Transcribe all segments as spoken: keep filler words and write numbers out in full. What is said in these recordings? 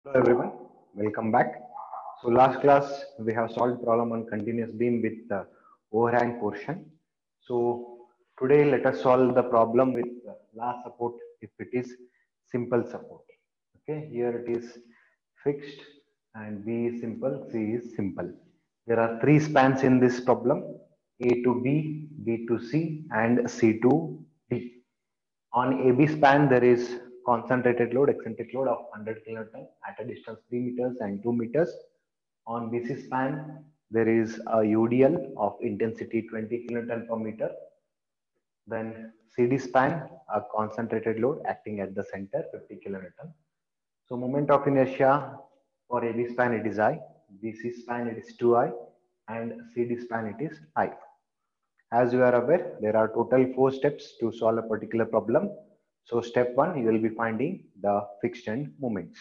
Hello everyone, welcome back. So last class we have solved problem on continuous beam with the overhang portion. So today let us solve the problem with the last support if it is simple support. Okay, here it is fixed and B is simple, C is simple. There are three spans in this problem, A to B, B to C and C to D. On A B span, there is concentrated load, eccentric load of one hundred kilonewton at a distance three meters and two meters. On B C span, there is a U D L of intensity twenty kilonewton per meter. Then C D span, a concentrated load acting at the center, fifty kilonewton. So moment of inertia for A B span it is I, B C span it is two I, and C D span it is I. As you are aware, there are total four steps to solve a particular problem. So step one, you will be finding the fixed end moments.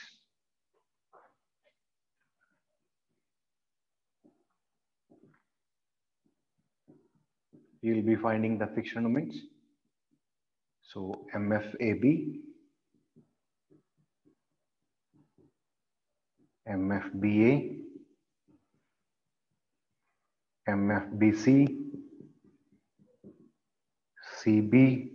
You will be finding the fixed end moments. So M F A B, M F B A, M F B C, C B,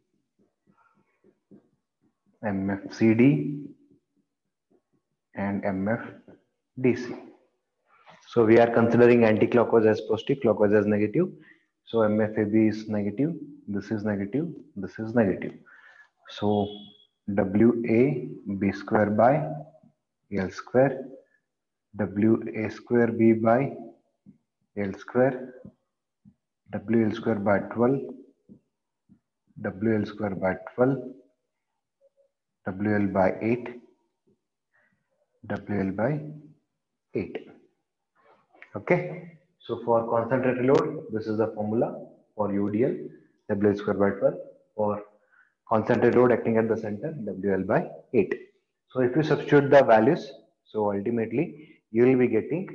M F C D, and M F D C. So we are considering anti-clockwise as positive, clockwise as negative. So M F A B is negative, this is negative, this is negative. So W A B square by L square, W A square B by L square, W L square by twelve, W L square by twelve, W L by eight, W L by eight. Okay, so for concentrated load, this is the formula for U D L, W L square by twelve. For concentrated load acting at the center, W L by eight. So if you substitute the values, so ultimately you will be getting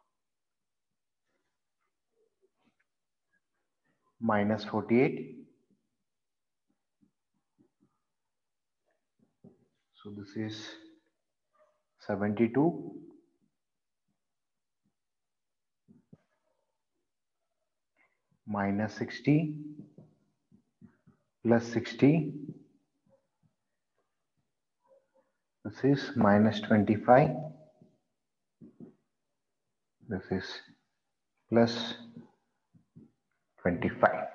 minus forty-eight. So this is seventy-two. Minus sixty plus sixty. This is minus twenty-five. This is plus twenty-five.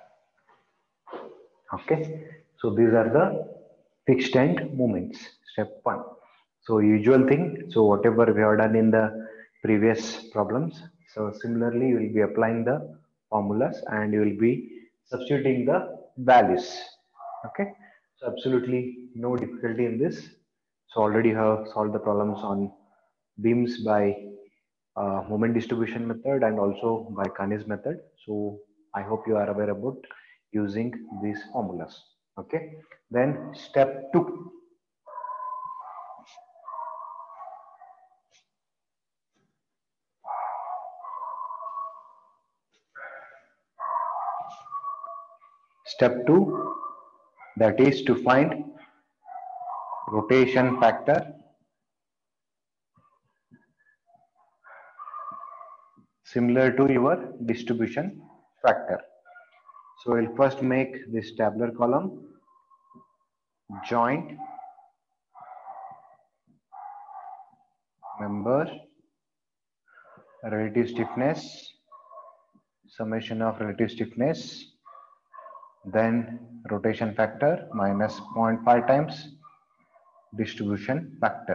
Okay. So these are the fixed end moments. Step one. So usual thing. So whatever we have done in the previous problems. So similarly, you will be applying the formulas and you will be substituting the values. Okay. So absolutely no difficulty in this. So already have solved the problems on beams by uh, moment distribution method and also by Kani's method. So I hope you are aware about using these formulas. Okay. Then step two. Step two, that is to find rotation factor similar to your distribution factor. So we'll first make this tabular column, joint, member, relative stiffness, summation of relative stiffness, then rotation factor minus zero point five times distribution factor.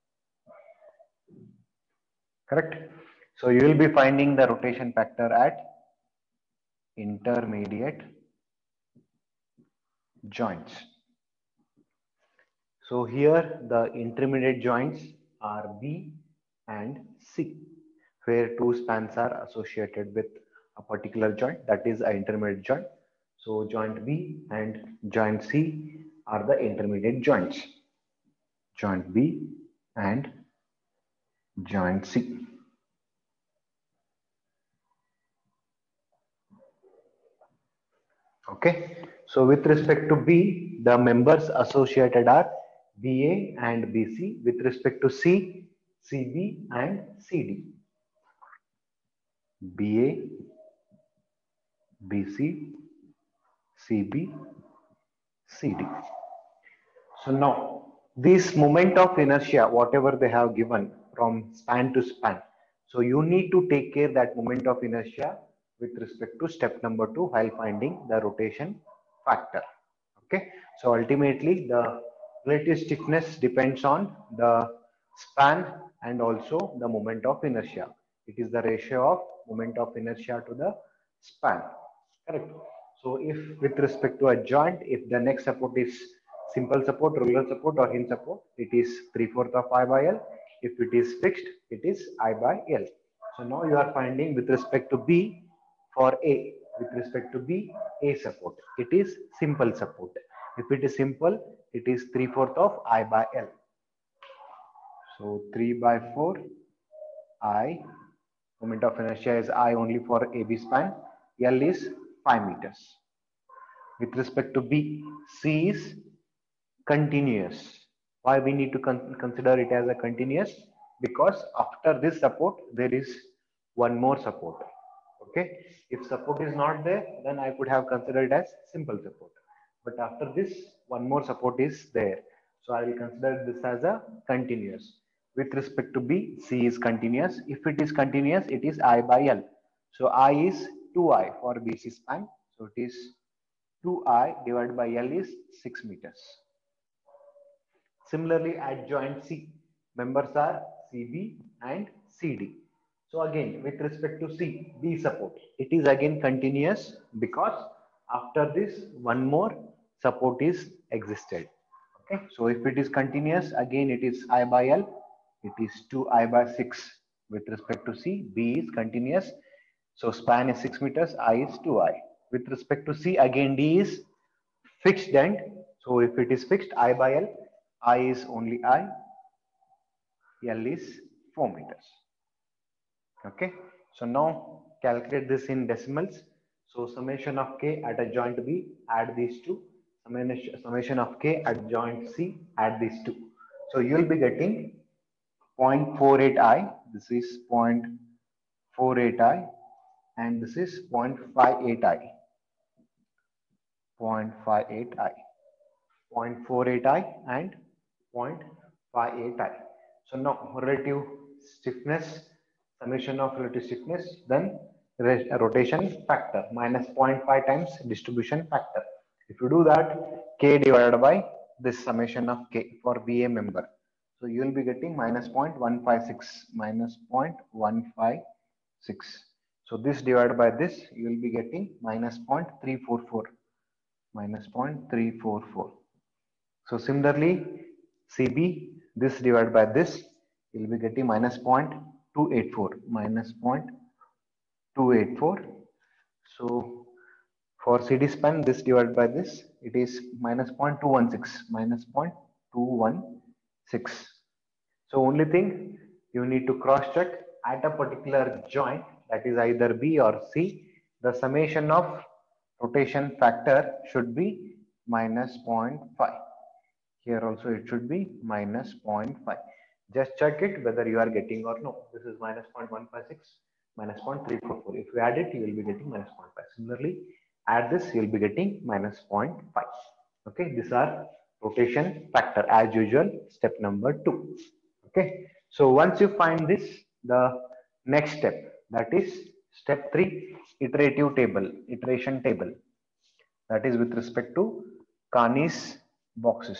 Correct? So you will be finding the rotation factor at intermediate joints. So here the intermediate joints are B and C, where two spans are associated with a particular joint, that is an intermediate joint. So joint B and joint C are the intermediate joints. Joint B and joint C. Okay. So with respect to B, the members associated are B A and B C. With respect to C, C B and C D. B A, B C, C B, C D. So now this moment of inertia, whatever they have given from span to span. So you need to take care that moment of inertia with respect to step number two while finding the rotation factor. Okay. So ultimately the relative stiffness depends on the span and also the moment of inertia. It is the ratio of moment of inertia to the span. Correct. So if with respect to a joint, if the next support is simple support, regular support or hinge support, it is three fourths of I by L. If it is fixed, it is I by L. So now you are finding with respect to B for A, with respect to B, A support. It is simple support. If it is simple, it is three fourths of I by L. So three by four I, moment of inertia is I only for A B span, L is five meters. With respect to B, C is continuous. Why we need to con consider it as a continuous? Because after this support, there is one more support. Okay. If support is not there, then I could have considered it as simple support. But after this, one more support is there. So I will consider this as a continuous. With respect to B, C is continuous. If it is continuous, it is I by L. So I is two I for B C span. So it is two I divided by L is six meters. Similarly, at joint C, members are C B and C D. So again, with respect to C, B support, it is again continuous because after this, one more support is existed. Okay, so if it is continuous, again it is I by L, it is two I by six. With respect to C, B is continuous. So span is six meters, I is two I. With respect to C, again D is fixed end. So if it is fixed, I by L, I is only I, L is four meters. Okay, so now calculate this in decimals. So summation of K at a joint B, add these two. Summation of K at joint C, add these two. So you will be getting zero point four eight I, this is zero point four eight I, and this is zero point five eight I. zero point five eight I. zero point four eight I and zero point five eight I. So now relative stiffness, summation of relative stiffness, then rotation factor minus zero point five times distribution factor. If you do that, K divided by this summation of K for B A member. So you will be getting minus zero point one five six, minus zero point one five six. So this divided by this, you will be getting minus zero point three four four, minus zero point three four four. So similarly, C B, this divided by this, you will be getting minus zero point two eight four, minus zero point two eight four. So for C D span, this divided by this, it is minus zero point two one six, minus zero point two one six. So only thing you need to cross check at a particular joint, that is either B or C, the summation of rotation factor should be minus zero point five. Here also it should be minus zero point five. Just check it whether you are getting or no. This is minus zero point one five six, minus zero point three four four. If you add it, you will be getting minus zero point five. Similarly, add this, you will be getting minus zero point five. Okay, these are rotation factor as usual, step number two. Okay, so once you find this, the next step, that is step three, iterative table, iteration table. That is with respect to Carney's boxes.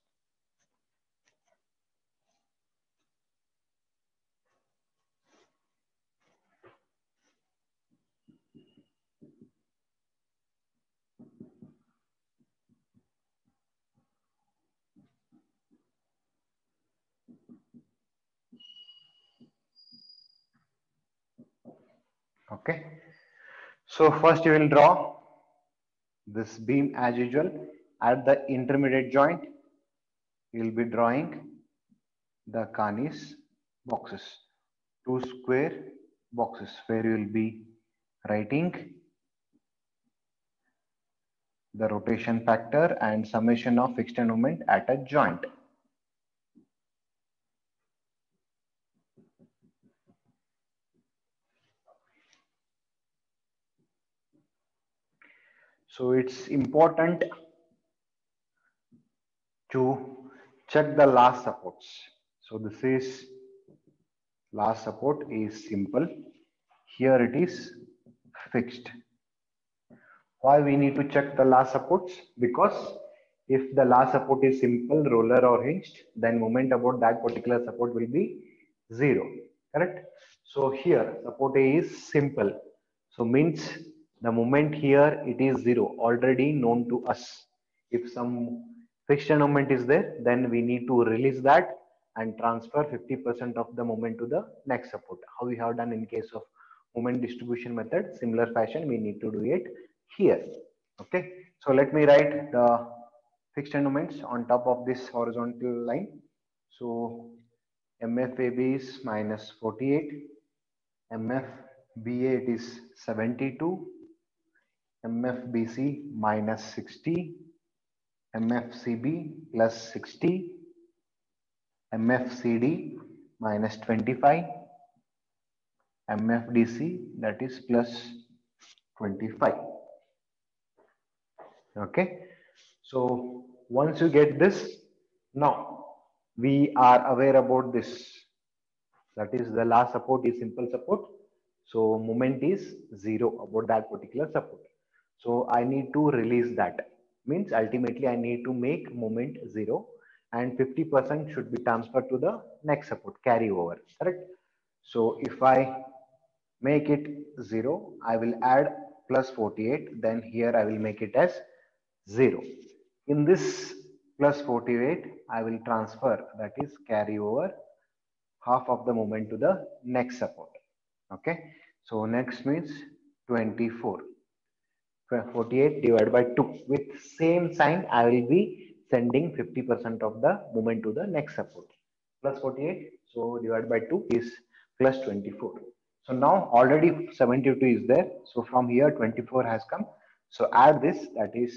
Okay, so first you will draw this beam as usual. At the intermediate joint, you will be drawing the Carney's boxes, two square boxes, where you will be writing the rotation factor and summation of fixed end moment at a joint. So it's important to check the last supports. So this is last support is simple. Here it is fixed. Why we need to check the last supports? Because if the last support is simple, roller or hinged, then moment about that particular support will be zero. Correct? So here support A is simple. So means the moment here it is zero, already known to us. If some fixed moment is there, then we need to release that and transfer fifty percent of the moment to the next support. How we have done in case of moment distribution method, similar fashion we need to do it here. Okay, so let me write the fixed moments on top of this horizontal line. So M F A B is minus forty-eight, M F B A it is seventy-two, M F B C minus sixty, M F C B plus sixty, M F C D minus twenty-five, M F D C that is plus twenty-five. Okay, so once you get this, now we are aware about this. That is the last support is simple support. So moment is zero about that particular support. So I need to release that. Means ultimately I need to make moment zero and fifty percent should be transferred to the next support, carry over, correct? So if I make it zero, I will add plus forty-eight, then here I will make it as zero. In this plus forty-eight, I will transfer, that is carry over half of the moment to the next support. Okay, so next means twenty-four. forty-eight divided by two. With same sign, I will be sending fifty percent of the moment to the next support. Plus forty-eight, so divided by two is plus twenty-four. So now already seventy-two is there. So from here twenty-four has come. So add this, that is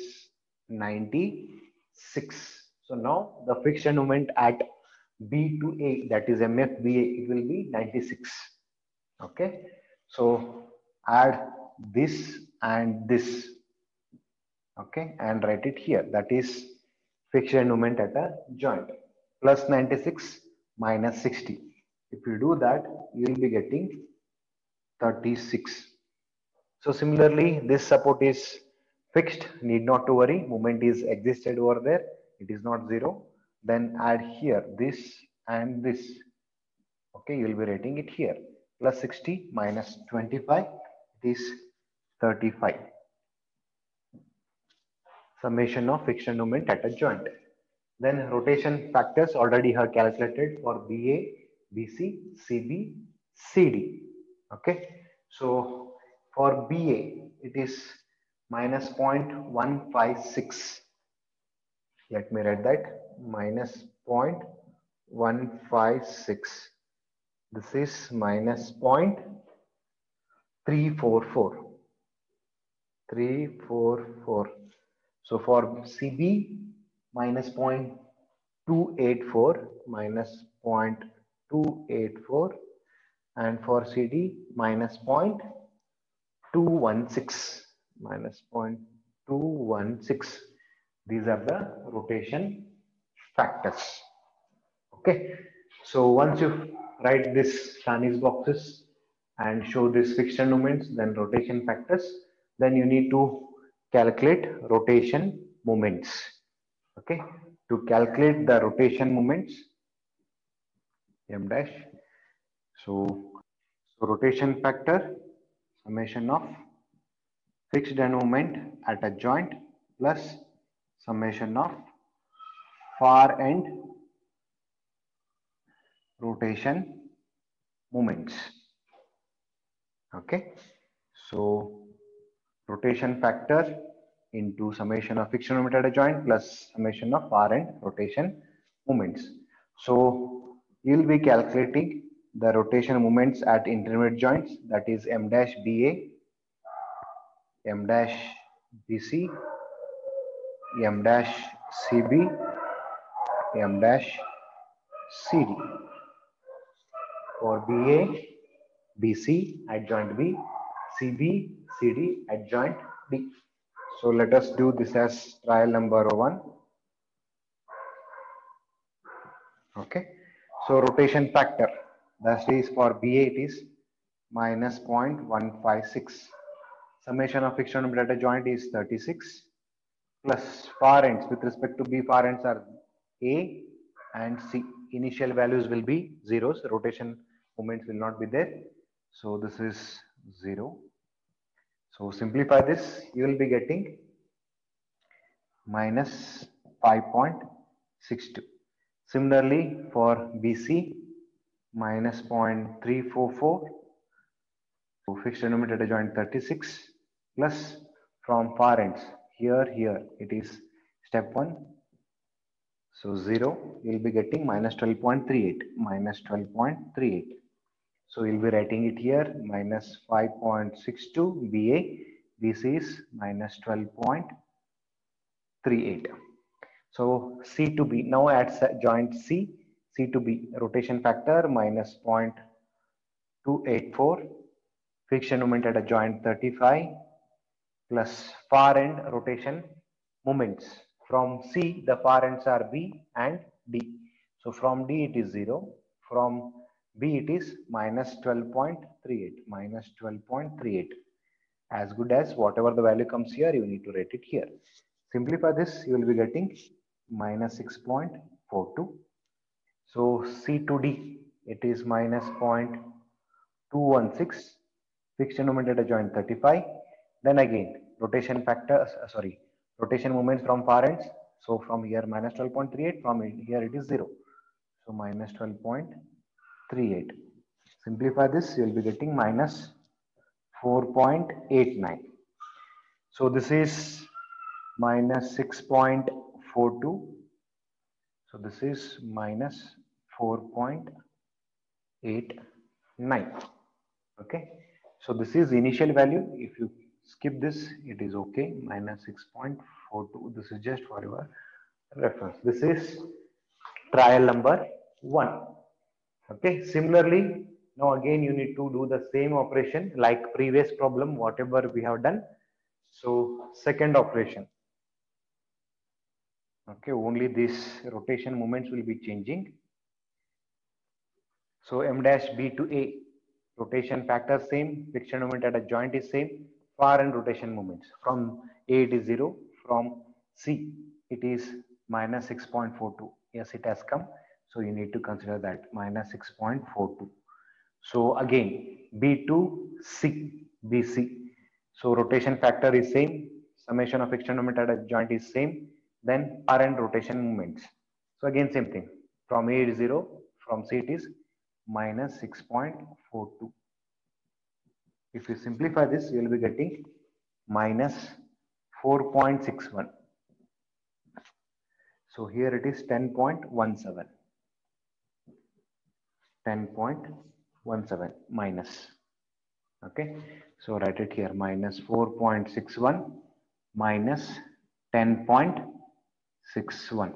ninety-six. So now the friction moment at B to A, that is M F B A, it will be ninety-six. Okay, so add this and this. Okay, and write it here, that is friction moment at a joint. Plus ninety-six minus sixty. If you do that, you will be getting thirty-six. So similarly, this support is fixed, need not to worry, moment is existed over there, it is not zero. Then add here this and this. Okay, you will be writing it here. Plus sixty minus twenty-five, it is thirty-five. Summation of friction moment at a joint. Then rotation factors already have calculated for B A, B C, C B, C D. Okay, so for B A it is minus zero point one five six. Let me write that, minus zero point one five six. This is minus zero point three four four. three four four. So for C B minus zero point two eight four, minus zero point two eight four, and for C D minus zero point two one six, minus zero point two one six. These are the rotation factors. Okay, so once you write this Shani's boxes and show this friction moments, then rotation factors, then you need to calculate rotation moments. Okay, to calculate the rotation moments, M dash. So, so rotation factor, summation of fixed end moment at a joint plus summation of far end rotation moments. Okay, so rotation factor into summation of friction moment at a joint plus summation of far end rotation moments. So you will be calculating the rotation moments at intermediate joints, that is M dash B A, M dash B C, M dash C B, M dash C D. for B A, B C at joint B, C B, C D at joint D. So let us do this as trial number one. Okay. So rotation factor, that is for B A it is minus zero point one five six. Summation of fixed denominator joint is thirty-six plus far ends with respect to B, far ends are A and C. Initial values will be zeros, rotation moments will not be there. So this is zero. So simplify this, you will be getting minus five point six two. Similarly for B C, minus zero point three four four. So fixed denominator joint thirty-six plus from far ends here, here it is step one. So zero, you will be getting minus twelve point three eight, minus twelve point three eight. So you'll be writing it here minus five point six two B A, B C is minus twelve point three eight. So C to B, now at joint C, C to B, rotation factor minus zero point two eight four, friction moment at a joint thirty-five plus far end rotation moments. From C, the far ends are B and D. So from D it is zero, from B it is minus twelve point three eight, minus twelve point three eight. As good as whatever the value comes here, you need to write it here. Simplify this, you will be getting minus six point four two. So C to D, it is minus zero point two one six, fixed moment at a joint thirty-five. Then again, rotation factor, uh, sorry, rotation moments from far ends. So from here minus twelve point three eight, from here it is zero. So minus twelve point three eight. Simplify this, you will be getting minus four point eight nine. So this is minus six point four two. So this is minus four point eight nine. Okay. So this is initial value. If you skip this, it is okay. Minus six point four two. This is just for your reference. This is trial number one. Okay. Similarly, now again you need to do the same operation like previous problem, whatever we have done. So second operation. Okay, only these rotation moments will be changing. So M dash B to A, rotation factor same, friction moment at a joint is same, far end rotation moments. From A it is zero, from C it is minus six point four two. Yes, it has come. So you need to consider that minus six point four two. So again, B to C, B C. So rotation factor is same, summation of friction moment at a joint is same, then far end rotation moments. So again, same thing. From A it is zero, from C it is minus six point four two. If you simplify this, you will be getting minus four point six one. So here it is ten point one seven. ten point one seven minus. Okay. So write it here minus four point six one minus ten point six one.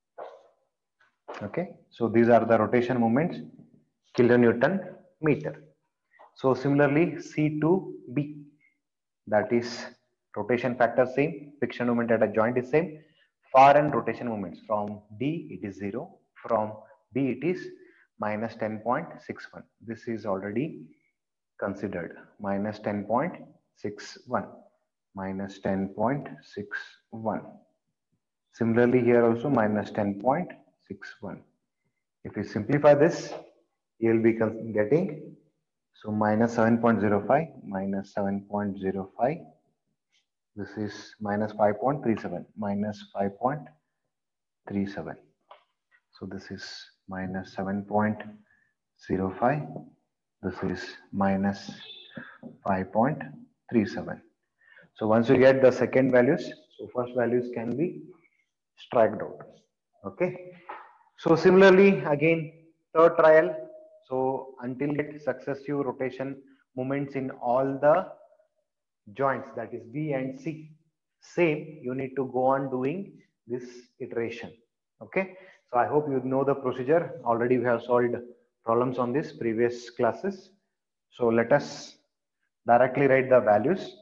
Okay. So these are the rotation moments, kilonewton meter. So similarly, C to B, that is rotation factor same, friction moment at a joint is same, far end rotation moments. From D it is zero, from B it is minus ten point six one. This is already considered, minus ten point six one, minus ten point six one. Similarly here also minus ten point six one. If you simplify this, you will be getting, so minus seven point zero five, minus seven point zero five. This is minus five point three seven, minus five point three seven. So this is minus seven point zero five. This is minus five point three seven. So once you get the second values, so first values can be striked out. Okay. So similarly, again, third trial. So until get successive rotation moments in all the joints, that is B and C, same, you need to go on doing this iteration. Okay. So I hope you know the procedure. Already we have solved problems on this previous classes. So let us directly write the values.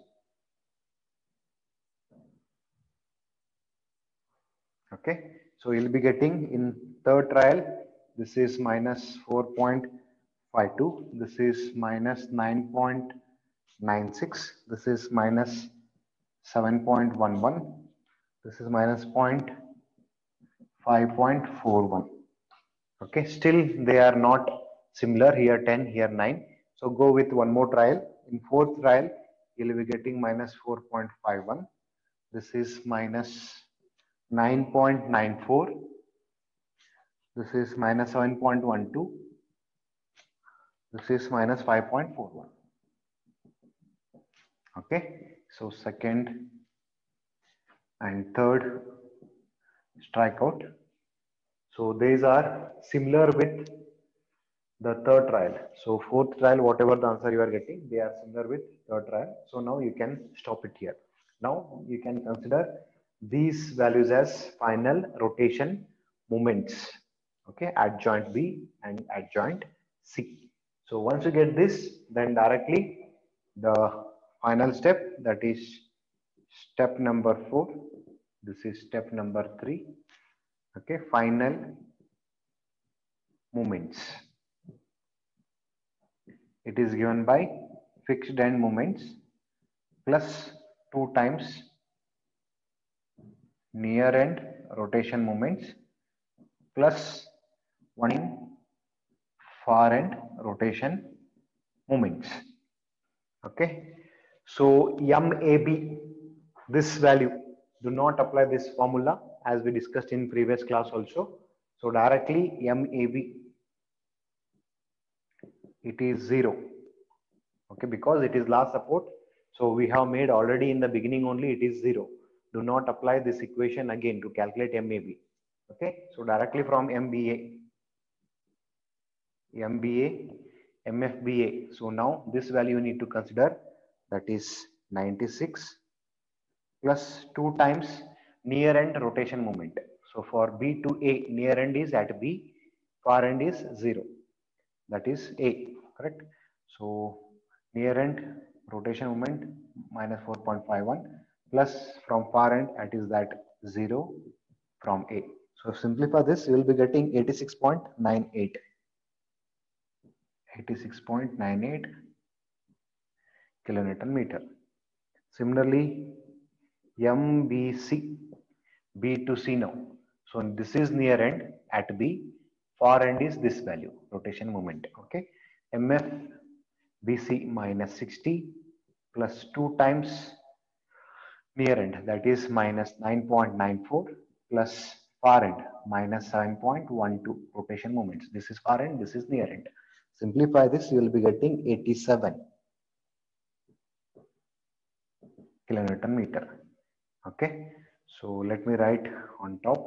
Okay, so you'll be getting in third trial, this is minus four point five two, this is minus nine point nine six, this is minus seven point one one, this is minus five point four one. Okay, still they are not similar, here ten, here nine. So go with one more trial. In fourth trial, you'll be getting minus four point five one. This is minus nine point nine four. This is minus seven point one two. This is minus five point four one. Okay, so second and third strikeout. So these are similar with the third trial. So fourth trial, whatever the answer you are getting, they are similar with third trial. So now you can stop it here. Now you can consider these values as final rotation moments. Okay, at joint B and at joint C. So once you get this, then directly the final step, that is step number four. This is step number three. Okay, final moments. It is given by fixed end moments plus two times near end rotation moments plus one in far end rotation moments. Okay, so M A B, this value, do not apply this formula as we discussed in previous class also. So directly M A B, it is zero. Okay, because it is last support. So we have made already in the beginning only, it is zero. Do not apply this equation again to calculate M A B. Okay, so directly from M B A, M B A, M F B A. So now this value you need to consider, that is ninety-six plus two times near end rotation moment. So for B to A, near end is at B, far end is zero. That is A, correct? So near end rotation moment minus four point five one plus from far end, that is that zero from A. So simplify this, you will be getting eighty-six point nine eight. eighty-six point nine eight kilonewton meter. Similarly, M B C, B to C now. So this is near end at B, far end is this value, rotation moment. Okay, M F B C minus sixty plus two times near end, that is minus nine point nine four plus far end minus seven point one two rotation moments. This is far end, this is near end. Simplify this, you will be getting eighty-seven kilonewton meter. Okay, so let me write on top.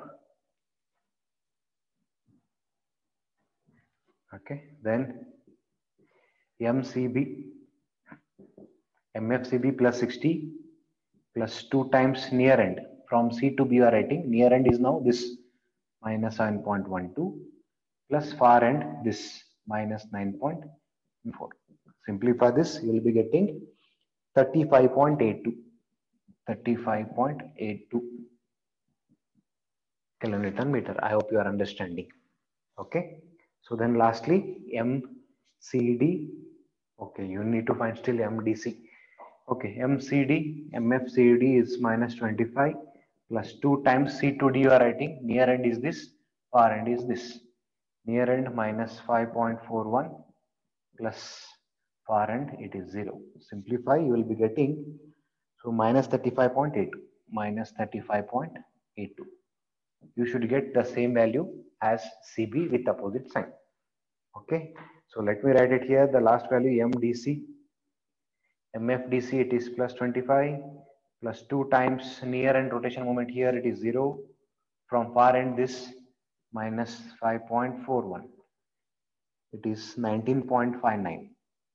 Okay, then M C B, M F C B plus sixty plus two times near end. From C to B you are writing, near end is now this minus seven point one two plus far end this minus nine point four. Simplify this, you will be getting thirty-five point eight two. thirty-five point eight two kilonewton meter. I hope you are understanding. Okay, so then lastly M C D. Okay, you need to find still M D C. Okay, M C D, M F C D is minus twenty-five plus two times C to D you are writing. Near end is this, far end is this. Near end minus five point four one plus far end, it is zero. Simplify, you will be getting so minus thirty-five point eight two, minus thirty-five point eight two. You should get the same value as C B with opposite sign. Okay, so let me write it here. The last value M D C, M F D C, it is plus twenty-five plus two times near end rotation moment, here it is zero. From far end this minus five point four one. It is nineteen point five nine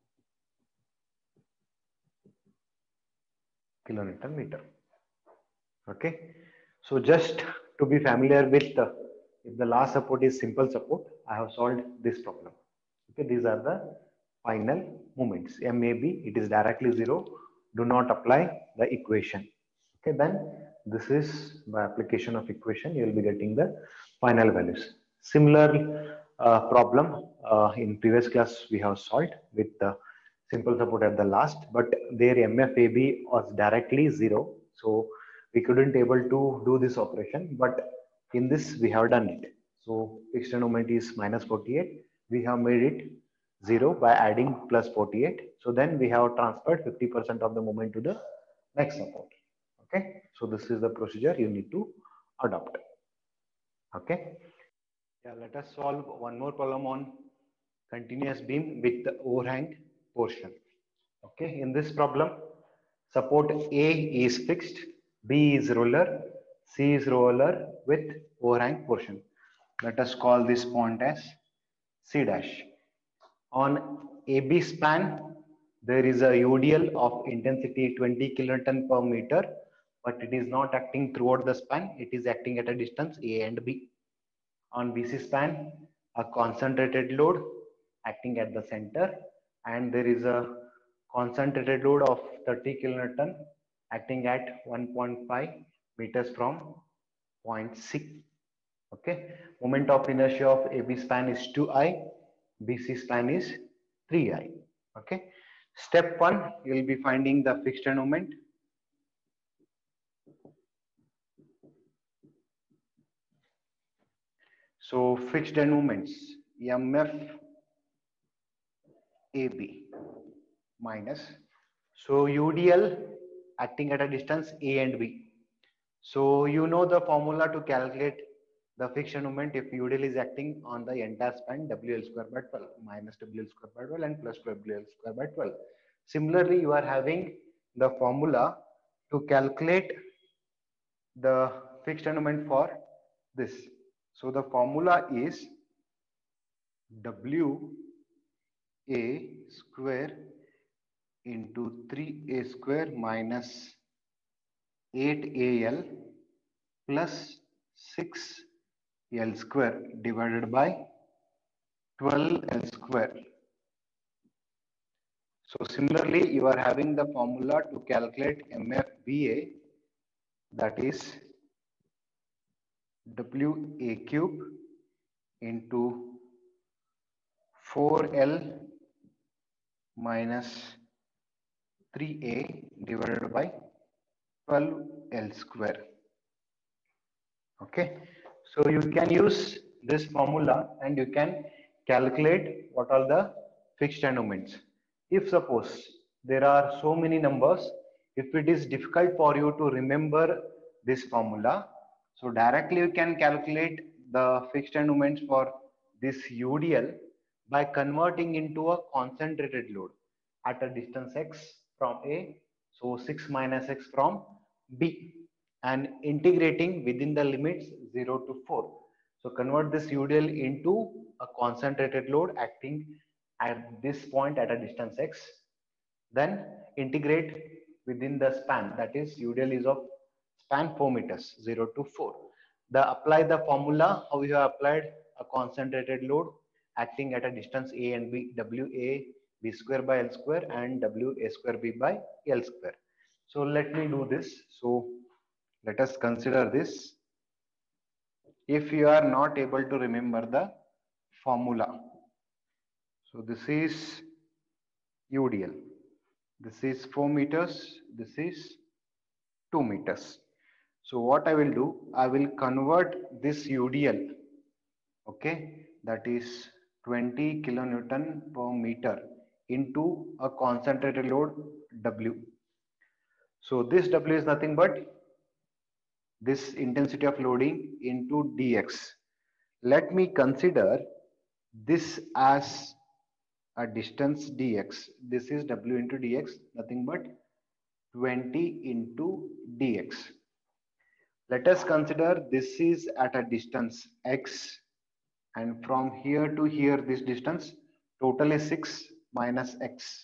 kilonewton meter. Okay, so just to be familiar with the, if the last support is simple support, I have solved this problem. Okay, these are the final moments. M A B, it is directly zero. Do not apply the equation. Okay, then this is by application of equation, you will be getting the final values. Similar uh, problem uh, in previous class we have solved with the simple support at the last, but their M F A B was directly zero. So we couldn't able to do this operation, but in this we have done it. So fixed moment is minus forty-eight. We have made it zero by adding plus forty-eight. So then we have transferred fifty percent of the moment to the next support. Okay, so this is the procedure you need to adopt. Okay, yeah, let us solve one more problem on continuous beam with the overhang portion. Okay, in this problem, support A is fixed, B is roller, C is roller with overhang portion. Let us call this point as C dash. On A B span, there is a U D L of intensity twenty kilonewton per meter, but it is not acting throughout the span. It is acting at a distance A and B. On B C span, a concentrated load acting at the center, and there is a concentrated load of thirty kilonewton acting at one point five meters from point C. Okay, moment of inertia of A B span is two I, B C span is three I. Okay, step one, you will be finding the fixed end moment. So fixed end moments, M F A B minus, so U D L acting at a distance A and B. So you know the formula to calculate the fixed moment if U D L is acting on the entire span, W L square by twelve minus W L square by twelve and plus W L square by twelve. Similarly, you are having the formula to calculate the fixed moment for this. So the formula is W A square into three A square minus eight A L plus six L square divided by twelve L square. So similarly, you are having the formula to calculate M F B A, that is W A cube into four L minus three A divided by twelve L square. Okay, so you can use this formula and you can calculate what are the fixed end moments. If suppose there are so many numbers, if it is difficult for you to remember this formula, so directly you can calculate the fixed end moments for this U D L by converting into a concentrated load at a distance x from A, so six minus x from B, and integrating within the limits zero to four. So convert this U D L into a concentrated load acting at this point at a distance x. Then integrate within the span, that is U D L is of span four meters, zero to four. The apply the formula how you have applied a concentrated load acting at a distance A and B, W A B square by L square and W A square B by L square. So let me do this. So let us consider this. If you are not able to remember the formula, so this is U D L, this is four meters, this is two meters. So what I will do, I will convert this U D L, okay, that is twenty kilonewton per meter into a concentrated load W. So this W is nothing but this intensity of loading into dx. Let me consider this as a distance dx. This is W into dx, nothing but twenty into dx. Let us consider this is at a distance x, and from here to here this distance total is six minus x.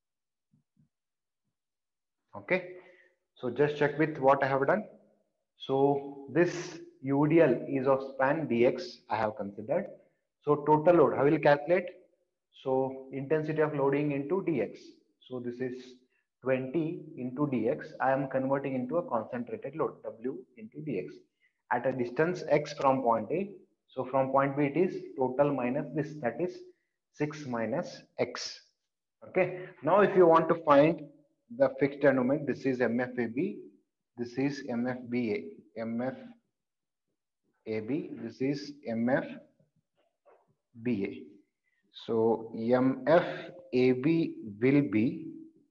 Okay, so just check with what I have done. So this U D L is of span dx I have considered. So total load I will calculate. So intensity of loading into dx. So this is twenty into dx. I am converting into a concentrated load, W into dx, at a distance x from point A. So from point B it is total minus this, that is six minus x. Okay. Now if you want to find the fixed denominator, this is M F A B, this is M F B A, M F A B, this is M F B A. So M F A B will be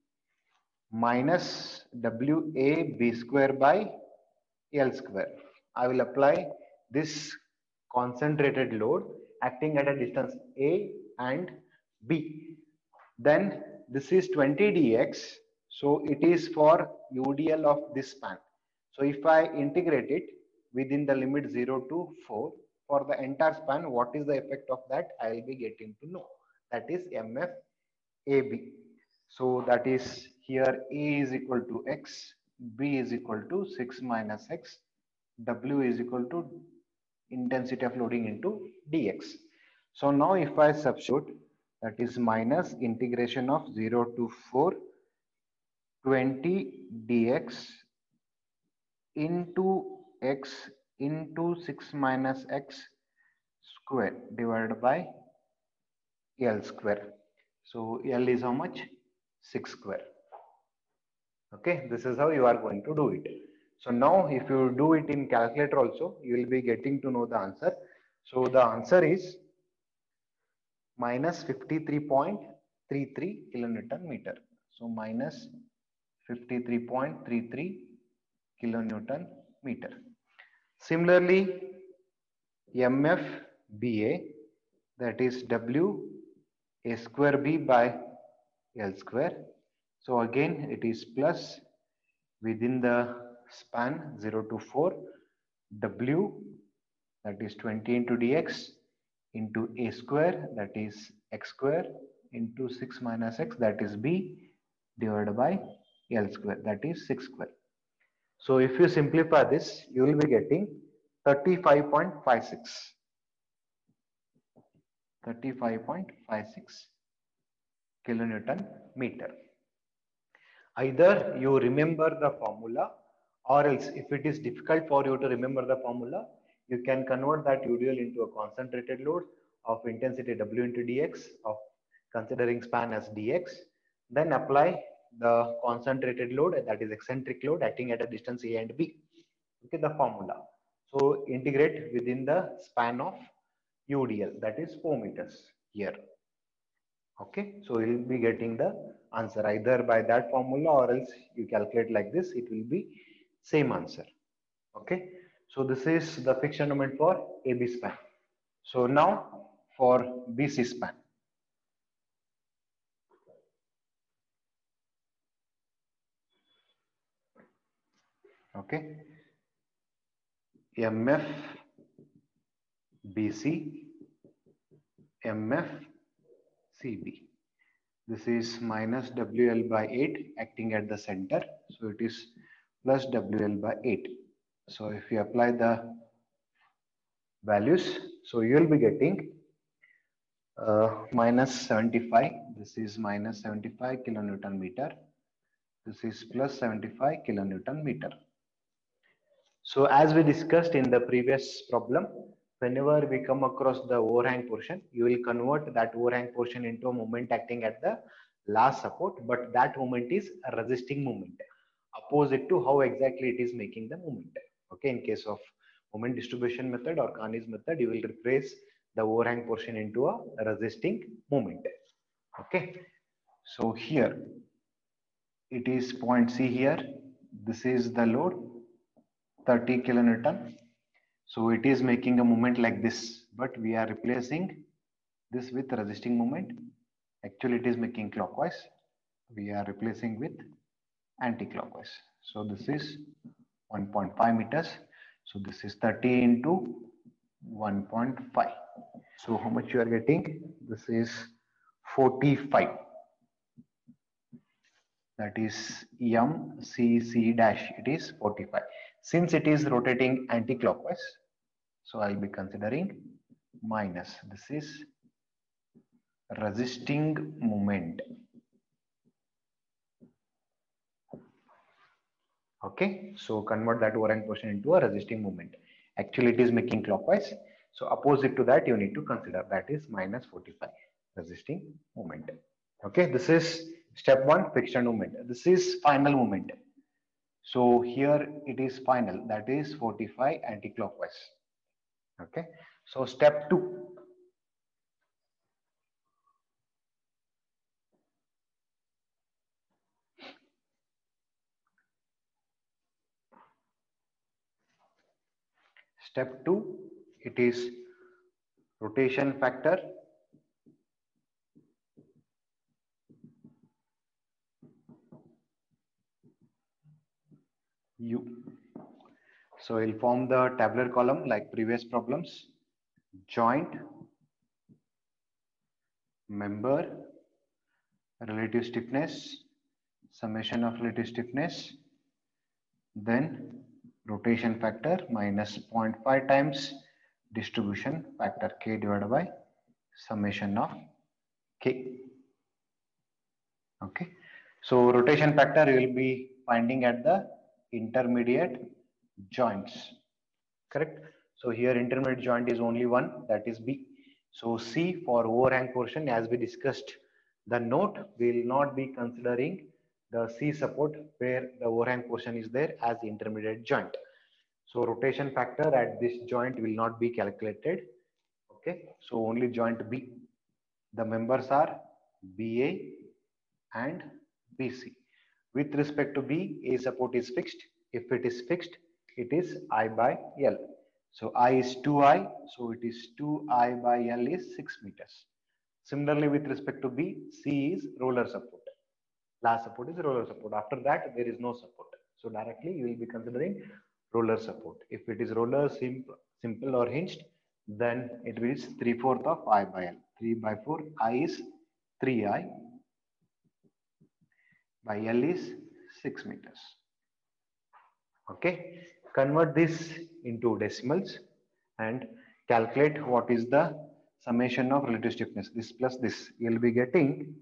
minus W A B square by L square. I will apply this concentrated load acting at a distance A and B. Then this is twenty dx. So it is for U D L of this span. So if I integrate it within the limit zero to four for the entire span, what is the effect of that? I will be getting to know. That is M F A B. So that is here A is equal to x, B is equal to six minus x, W is equal to intensity of loading into dx. So now if I substitute, that is minus integration of zero to four, twenty dx into x into six minus x square divided by L square. So L is how much? six square. Okay, this is how you are going to do it. So now if you do it in calculator also, you will be getting to know the answer. So the answer is minus fifty-three point three three kilonewton meter. So minus fifty-three point three three kilonewton meter. Similarly, M F B A, that is W A square B by L square. So again it is plus within the span zero to four, W, that is twenty into dx, into A square, that is x square, into six minus x, that is B, divided by L square, that is six square. So if you simplify this, you will be getting thirty-five point five six. thirty-five point five six kilonewton meter. Either you remember the formula, or else if it is difficult for you to remember the formula, you can convert that U D L into a concentrated load of intensity W into dx, of considering span as dx, then apply the concentrated load, that is eccentric load acting at a distance A and B. Okay, the formula. So integrate within the span of U D L, that is four meters here. Okay, so you will be getting the answer either by that formula, or else you calculate like this, it will be same answer. Okay, so this is the fixed element for A B span. So now for B C span. Okay, M F B C, M F C B. This is minus W L by eight acting at the center. So it is plus W L by eight. So if you apply the values, so you will be getting uh, minus seventy-five. This is minus seventy-five kilonewton meter. This is plus seventy-five kilonewton meter. So as we discussed in the previous problem, whenever we come across the overhang portion, you will convert that overhang portion into a moment acting at the last support, but that moment is a resisting moment, opposite to how exactly it is making the moment. Okay, in case of moment distribution method or Carney's method, you will replace the overhang portion into a resisting moment. Okay, so here it is point C here. This is the load, thirty kilonewton. So it is making a moment like this, but we are replacing this with resisting moment. Actually, it is making clockwise. We are replacing with anti-clockwise. So this is one point five meters. So this is thirty into one point five. So how much you are getting? This is forty-five. That is M C C dash. It is forty-five. Since it is rotating anti-clockwise, so I'll be considering minus. This is resisting moment. Okay, so convert that overhang portion into a resisting moment. Actually, it is making clockwise. So opposite to that, you need to consider that is minus forty-five resisting moment. Okay, this is step one, friction moment. This is final moment. So here it is final, that is forty-five anti-clockwise. Okay, so step two. Step two, it is rotation factor U. So we'll form the tabular column like previous problems. Joint, member, relative stiffness, summation of relative stiffness, then rotation factor minus zero point five times distribution factor K divided by summation of K. Okay, so rotation factor you will be finding at the intermediate joints, correct? So here intermediate joint is only one, that is B. So C for overhang portion, as we discussed the note, we will not be considering the C support where the overhang portion is there as the intermediate joint. So rotation factor at this joint will not be calculated. Okay, so only joint B. The members are B A and B C. With respect to B, A support is fixed. If it is fixed, it is I by L. So I is two I, so it is two I by L is six meters. Similarly, with respect to B, C is roller support. Last support is roller support. After that, there is no support. So directly you will be considering roller support. If it is roller, simple, simple or hinged, then it is three fourth of I by L. three by four, I is three I by L is six meters. Okay, convert this into decimals and calculate what is the summation of relative stiffness. This plus this, you will be getting zero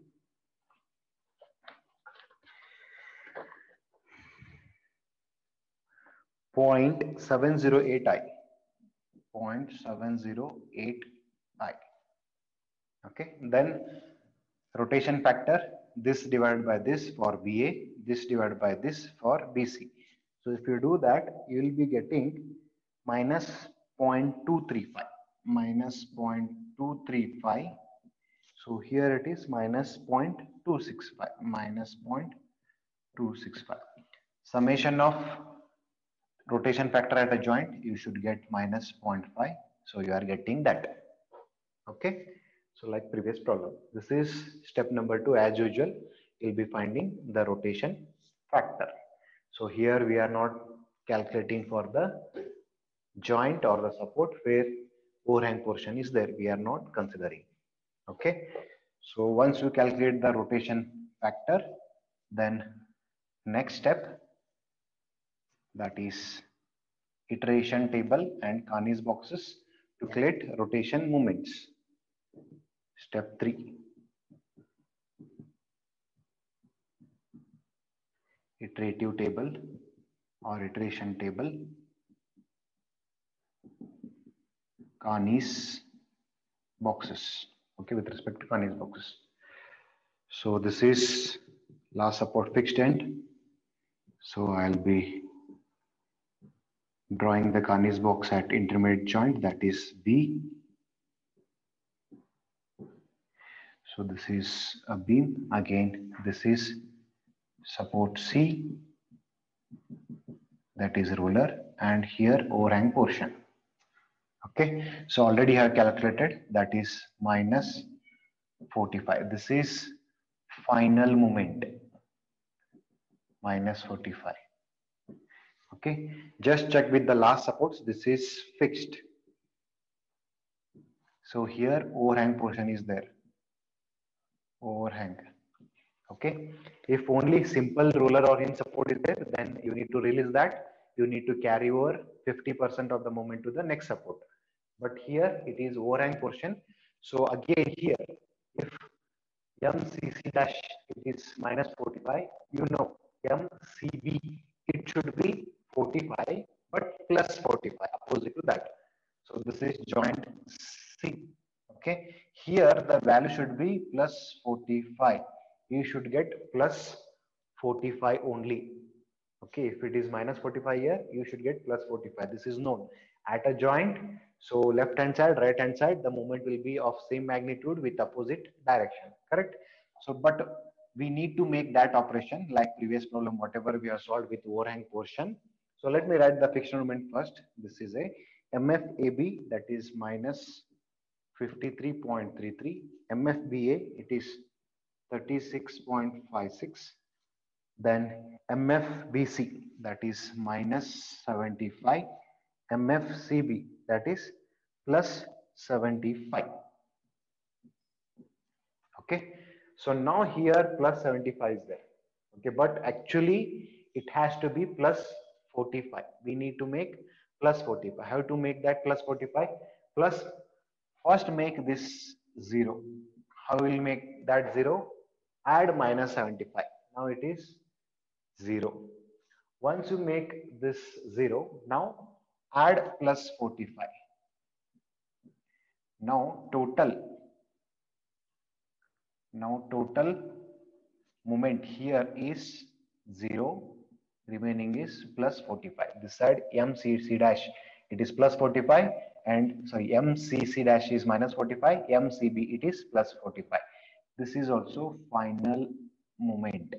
point seven zero eight I. zero point seven zero eight I. Okay, then rotation factor, this divided by this for B A, this divided by this for B C. So if you do that, you will be getting minus zero point two three five, minus zero point two three five. So here it is minus zero point two six five, minus zero point two six five. Summation of rotation factor at a joint, you should get minus zero point five. So you are getting that. Okay. So like previous problem, this is step number two. As usual, you'll be finding the rotation factor. So here we are not calculating for the joint or the support where overhang portion is there. We are not considering. Okay. So once you calculate the rotation factor, then next step, that is iteration table and Carney's boxes to calculate rotation moments. Step three, iterative table or iteration table, Carney's boxes. Okay, with respect to Carney's boxes. So this is last support fixed end. So I'll be drawing the Carney's box at intermediate joint, that is B. So this is a beam. Again, this is support C, that is roller, and here overhang portion. Okay, so already I have calculated, that is minus forty-five. This is final moment, minus forty-five. Okay, just check with the last supports. This is fixed. So here overhang portion is there. Overhang. Okay, if only simple roller or hinge support is there, then you need to release that. You need to carry over fifty percent of the moment to the next support. But here it is overhang portion. So again here If M C C dash it is minus forty-five, you know M C B it should be forty-five but plus forty-five, opposite to that. So this is joint C. Okay, here the value should be plus forty-five. You should get plus forty-five only. Okay, if it is minus forty-five here, you should get plus forty-five. This is known at a joint. So left hand side, right hand side, the moment will be of same magnitude with opposite direction, correct? So, but we need to make that operation like previous problem, whatever we have solved with overhang portion. So let me write the fixed moment first. This is a M F A B, that is minus fifty-three point three three. M F B A, it is thirty-six point five six. Then M F B C, that is minus seventy-five. M F C B, that is plus seventy-five. Okay, so now here plus seventy-five is there. Okay, but actually it has to be plus forty-five. We need to make plus forty-five. How to make that plus forty-five? Plus, first make this zero. How will make that zero? Add minus seventy-five. Now it is zero. Once you make this zero, now add plus forty-five. Now total, now total moment here is zero, remaining is plus forty-five. This side M C C dash, it is plus forty-five, and sorry, M C C dash is minus forty-five, M C B it is plus forty-five. This is also final moment.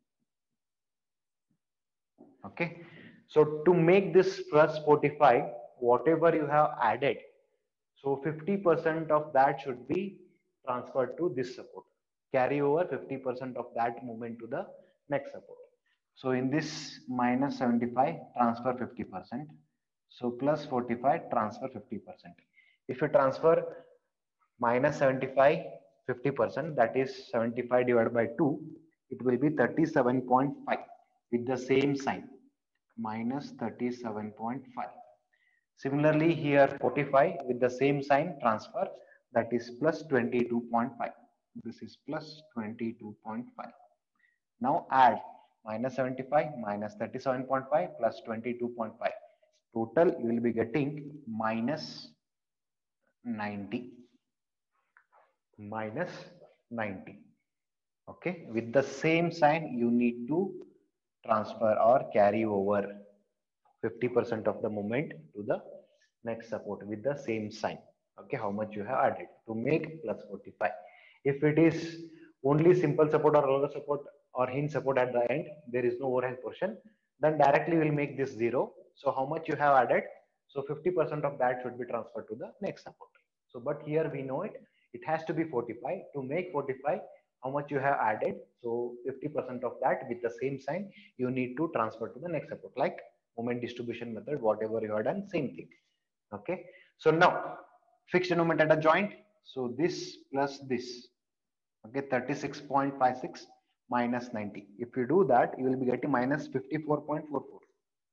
Okay, so to make this plus forty-five, whatever you have added, so fifty percent of that should be transferred to this support. Carry over fifty percent of that movement to the next support. So in this minus seventy-five, transfer fifty percent. So plus forty-five, transfer fifty percent. If you transfer minus seventy-five, fifty percent, that is seventy-five divided by two, it will be thirty-seven point five with the same sign, minus thirty-seven point five. Similarly, here forty-five with the same sign transfer, that is plus twenty-two point five. This is plus twenty-two point five. Now add minus seventy-five minus thirty-seven point five plus twenty-two point five. Total you will be getting minus ninety. Minus ninety. Okay, with the same sign you need to transfer or carry over fifty percent of the moment to the next support with the same sign. Okay, how much you have added to make plus forty-five. If it is only simple support or roller support or hinge support at the end, there is no overhang portion, then directly we'll make this zero. So how much you have added? So fifty percent of that should be transferred to the next support. So but here we know it, it has to be forty-five. To make forty-five, how much you have added? So fifty percent of that with the same sign you need to transfer to the next support, like moment distribution method, whatever you have done, same thing. Okay, so now fixed moment at a joint, so this plus this, okay, thirty-six point five six minus ninety. If you do that, you will be getting minus fifty-four point four four,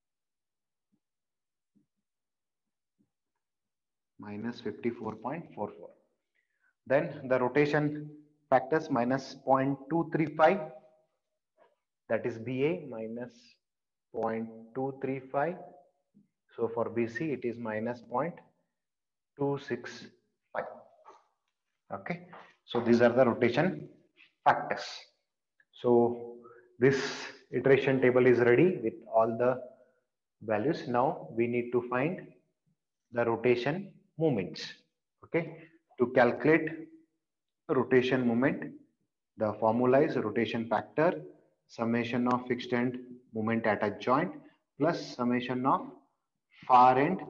minus fifty-four point four four. Then the rotation factors minus zero point two three five, that is B A, minus zero point two three five. So for B C it is minus zero point two six five. Okay, so these are the rotation factors. So this iteration table is ready with all the values. Now we need to find the rotation moments. Okay, to calculate rotation moment, the formula is rotation factor summation of fixed end moment at a joint plus summation of far end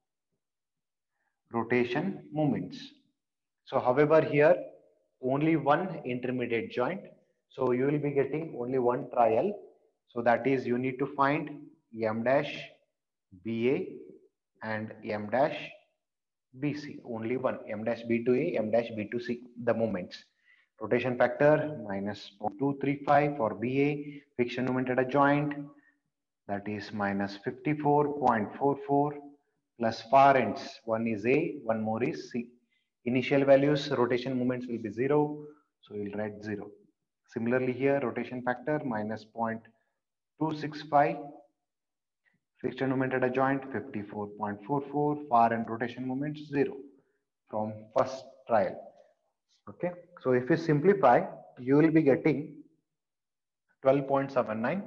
rotation moments. So however here only one intermediate joint, so you will be getting only one trial. So that is you need to find M dash B A and M dash B C, only one, M dash B to A, M dash B to C, the moments. Rotation factor minus zero point two three five for B A, friction moment at a joint, that is minus fifty-four point four four, plus far ends, one is A, one more is C. Initial values, rotation moments will be zero. So we'll write zero. Similarly here, rotation factor minus zero point two six five. Friction moment at a joint fifty-four point four four. Far end rotation moments zero from first trial. Okay. So if you simplify, you will be getting twelve point seven nine.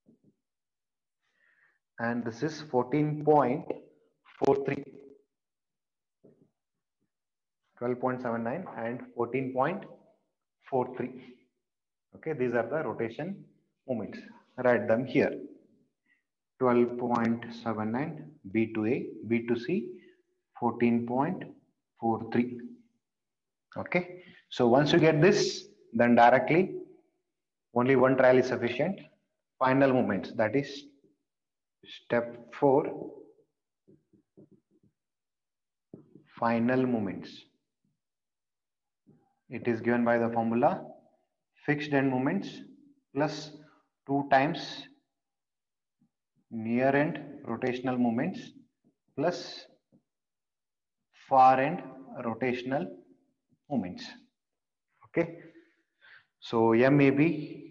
And this is fourteen point four three. twelve point seven nine and fourteen point four three. Okay, these are the rotation moments. Write them here. twelve point seven nine B to A, B to C, fourteen point four three. Okay, so once you get this, then directly only one trial is sufficient. Final moments, that is step four. Final moments. It is given by the formula fixed end moments plus two times near end rotational moments plus far end rotational moments. Okay, so M A B,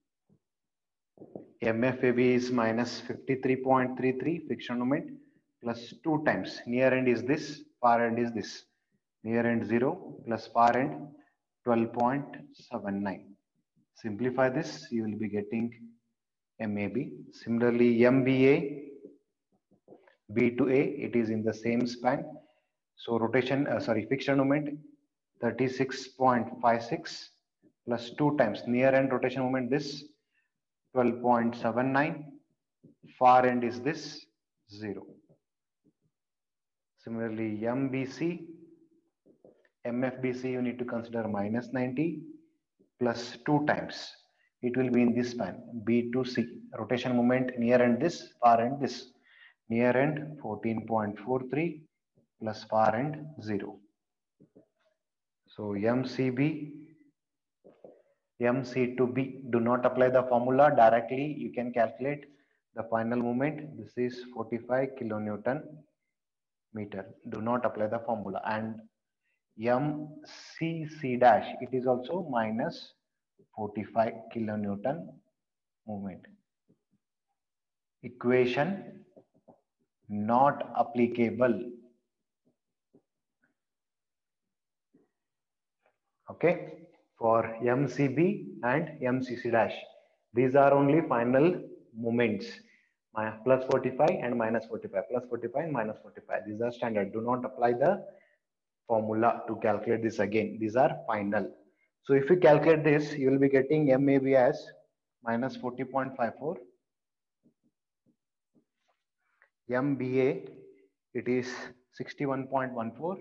M F A B is minus fifty-three point three three friction moment plus two times near end is this, far end is this. Near end zero plus far end twelve point seven nine. Simplify this, you will be getting M A B. Similarly, M B A, B to A, it is in the same span. So rotation, uh, sorry, friction moment thirty-six point five six plus two times near end rotation moment this twelve point seven nine. Far end is this zero. Similarly, M B C, M F B C you need to consider minus ninety plus two times. It will be in this span B to C. Rotation moment near end this, far end this. Near end fourteen point four three plus far end zero. So M C B, M C to B. Do not apply the formula directly. You can calculate the final moment. This is forty-five kilonewton meter. Do not apply the formula. And M C C dash, it is also minus forty-five kilonewton moment. Equation not applicable. Okay, for M C B and M C C dash, these are only final moments. Plus forty-five and minus forty-five, plus forty-five and minus forty-five. These are standard. Do not apply the formula to calculate this again. These are final. So if you calculate this, you will be getting M A B as minus forty point five four. M B A, it is sixty-one point one four.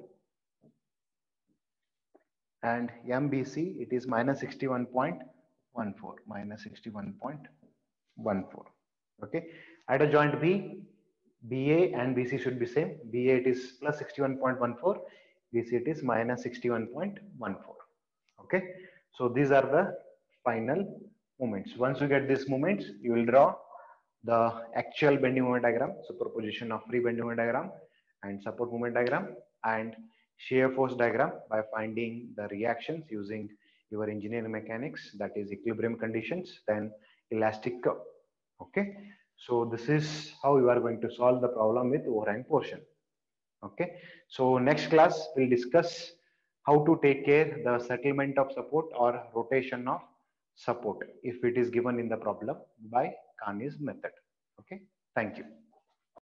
And M B C, it is minus sixty-one point one four, minus sixty-one point one four. Okay, at a joint B, B A and B C should be same. B A it is plus sixty-one point one four, B C it is minus sixty-one point one four. Okay, so these are the final moments. Once you get these moments, you will draw the actual bending moment diagram, superposition of free bending moment diagram and support moment diagram and shear force diagram by finding the reactions using your engineering mechanics, that is equilibrium conditions, then elastic curve. Okay, so this is how you are going to solve the problem with overhang portion. Okay, so next class we'll discuss how to take care the settlement of support or rotation of support if it is given in the problem by Carney's method. Okay, thank you.